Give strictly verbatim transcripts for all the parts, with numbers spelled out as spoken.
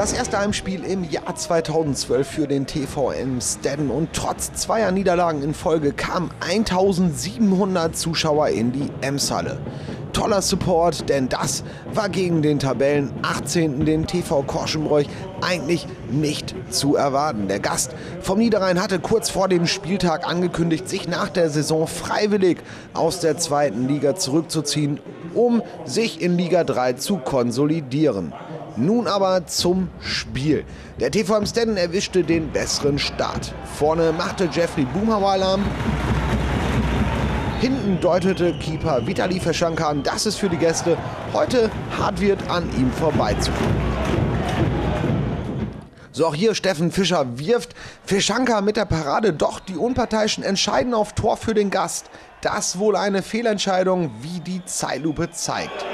Das erste Heimspiel im Jahr zweitausendzwölf für den T V Emsdetten und trotz zweier Niederlagen in Folge kamen eintausendsiebenhundert Zuschauer in die Emshalle. Toller Support, denn das war gegen den Tabellen achtzehnten den T V Korschenbroich eigentlich nicht zu erwarten. Der Gast vom Niederrhein hatte kurz vor dem Spieltag angekündigt, sich nach der Saison freiwillig aus der zweiten Liga zurückzuziehen, um sich in Liga drei zu konsolidieren. Nun aber zum Spiel. Der T V Emsdetten erwischte den besseren Start. Vorne machte Jeffrey Boomhauer Alarm. Hinten deutete Keeper Vitali Feschanka an, dass es für die Gäste heute hart wird, an ihm vorbeizukommen. So, auch hier Steffen Fischer wirft. Feschanka mit der Parade, doch die Unparteiischen entscheiden auf Tor für den Gast. Das wohl eine Fehlentscheidung, wie die Zeitlupe zeigt.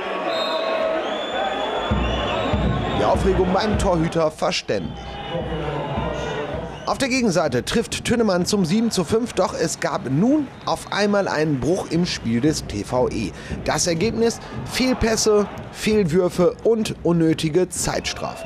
Die Aufregung beim Torhüter verständlich. Auf der Gegenseite trifft Tünnemann zum sieben zu fünf, doch es gab nun auf einmal einen Bruch im Spiel des T V E. Das Ergebnis: Fehlpässe, Fehlwürfe und unnötige Zeitstrafen.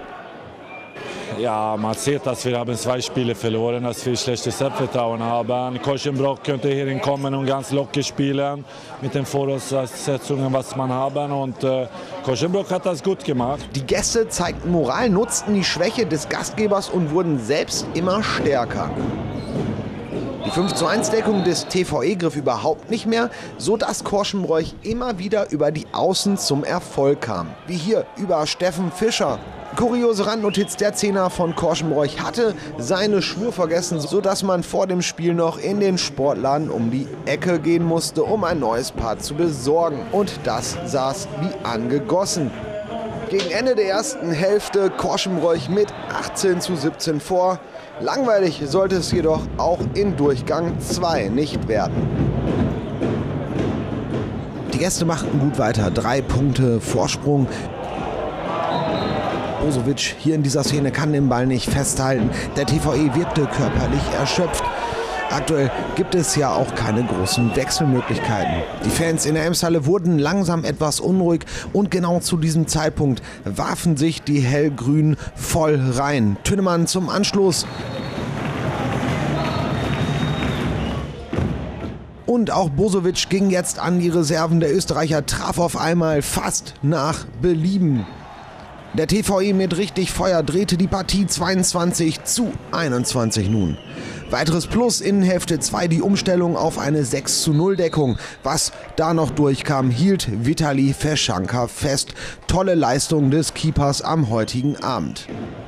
Ja, man sieht, dass wir haben zwei Spiele verloren, dass wir schlechtes Selbstvertrauen haben. Korschenbroich könnte hier kommen und ganz locker spielen mit den Voraussetzungen, was man haben. Und äh, Korschenbroich hat das gut gemacht. Die Gäste zeigten Moral, nutzten die Schwäche des Gastgebers und wurden selbst immer stärker. Die fünf zu eins Deckung des T V E griff überhaupt nicht mehr, sodass Korschenbroich immer wieder über die Außen zum Erfolg kam. Wie hier über Steffen Fischer. Kuriose Randnotiz: der Zehner von Korschenbroich hatte seine Schuhe vergessen, sodass man vor dem Spiel noch in den Sportladen um die Ecke gehen musste, um ein neues Paar zu besorgen. Und das saß wie angegossen. Gegen Ende der ersten Hälfte Korschenbroich mit achtzehn zu siebzehn vor. Langweilig sollte es jedoch auch in Durchgang zwei nicht werden. Die Gäste machten gut weiter, drei Punkte Vorsprung. Bosovic hier in dieser Szene kann den Ball nicht festhalten. Der T V E wirkte körperlich erschöpft. Aktuell gibt es ja auch keine großen Wechselmöglichkeiten. Die Fans in der Emshalle wurden langsam etwas unruhig und genau zu diesem Zeitpunkt warfen sich die Hellgrünen voll rein. Tünnemann zum Anschluss. Und auch Bosovic ging jetzt an die Reserven. Der Österreicher traf auf einmal fast nach Belieben. Der T V E mit richtig Feuer drehte die Partie zweiundzwanzig zu einundzwanzig nun. Weiteres Plus in Hälfte zwei die Umstellung auf eine sechs zu null Deckung. Was da noch durchkam, hielt Vitali Feschanka fest. Tolle Leistung des Keepers am heutigen Abend.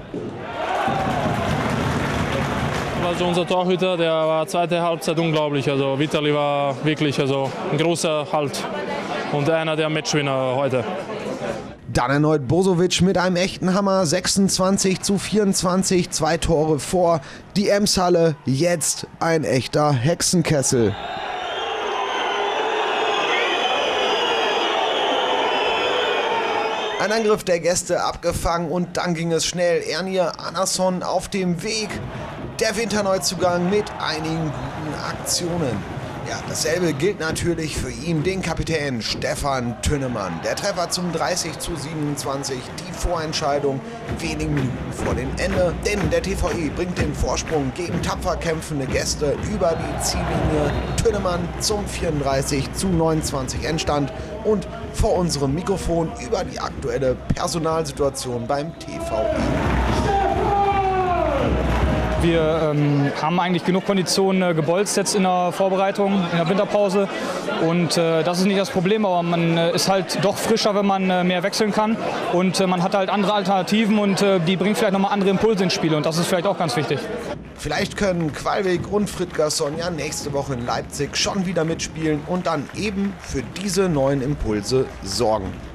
Also unser Torhüter, der war zweite Halbzeit unglaublich. Also Vitali war wirklich also ein großer Halt und einer der Matchwinner heute. Dann erneut Bosovic mit einem echten Hammer, sechsundzwanzig zu vierundzwanzig, zwei Tore vor. Die Emshalle jetzt ein echter Hexenkessel. Ein Angriff der Gäste abgefangen und dann ging es schnell. Ernir Anasson auf dem Weg. Der Winterneuzugang mit einigen guten Aktionen. Ja, dasselbe gilt natürlich für ihn, den Kapitän Stefan Tünnemann. Der Treffer zum dreißig zu siebenundzwanzig, die Vorentscheidung wenige Minuten vor dem Ende. Denn der T V E bringt den Vorsprung gegen tapfer kämpfende Gäste über die Ziellinie. Tünnemann zum vierunddreißig zu neunundzwanzig Endstand und vor unserem Mikrofon über die aktuelle Personalsituation beim T V E. Wir ähm, haben eigentlich genug Konditionen äh, gebolzt jetzt in der Vorbereitung, in der Winterpause. Und äh, das ist nicht das Problem, aber man äh, ist halt doch frischer, wenn man äh, mehr wechseln kann. Und äh, man hat halt andere Alternativen und äh, die bringen vielleicht nochmal andere Impulse ins Spiel. Und das ist vielleicht auch ganz wichtig. Vielleicht können Qualweg und Fridtgersson ja nächste Woche in Leipzig schon wieder mitspielen und dann eben für diese neuen Impulse sorgen.